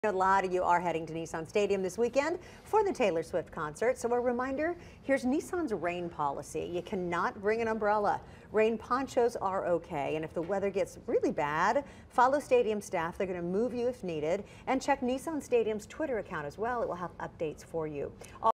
A lot of you are heading to Nissan Stadium this weekend for the Taylor Swift concert. So a reminder, here's Nissan's rain policy. You cannot bring an umbrella. Rain ponchos are okay. And if the weather gets really bad, follow stadium staff. They're going to move you if needed. And check Nissan Stadium's Twitter account as well. It will have updates for you.